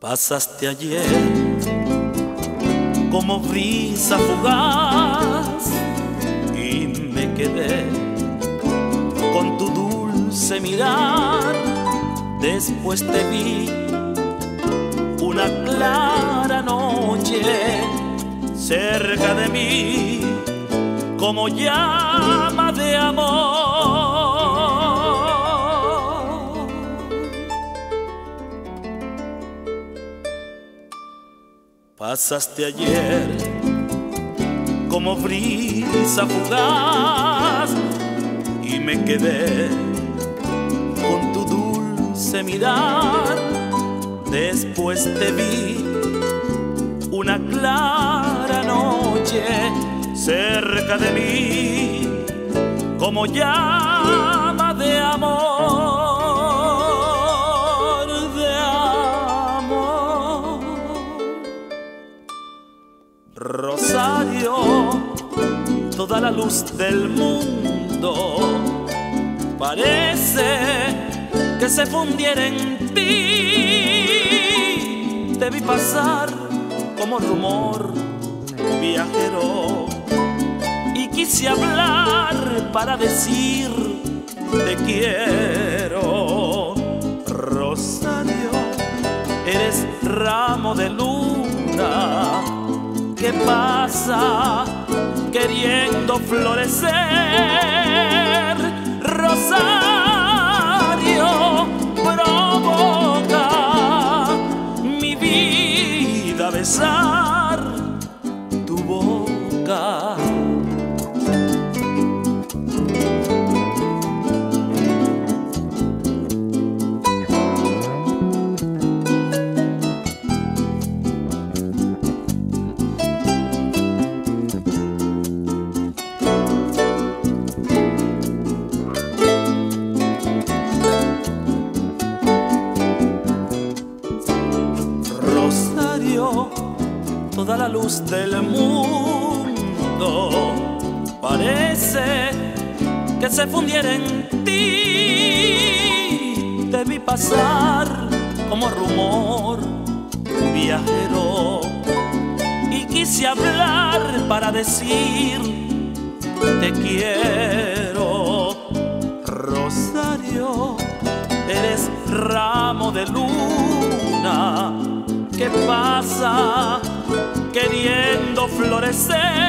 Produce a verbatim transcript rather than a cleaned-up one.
Pasaste ayer como brisa fugaz y me quedé con tu dulce mirar. Después te vi una clara noche cerca de mí como llama de amor. Pasaste ayer como brisa fugaz y me quedé con tu dulce mirar. Después te vi una clara noche cerca de mí como llama de amor. Rosario, toda la luz del mundo parece que se fundiera en ti. Te vi pasar como rumor viajero y quise hablar para decir te quiero. Rosario, eres ramo de luna que pasa queriendo florecer. Rosario, provoca mi vida besar tu boca. Toda la luz del mundo parece que se fundiera en ti. Te vi pasar como rumor viajero y quise hablar para decir te quiero. Rosario, eres ramo de luna que pasa queriendo florecer.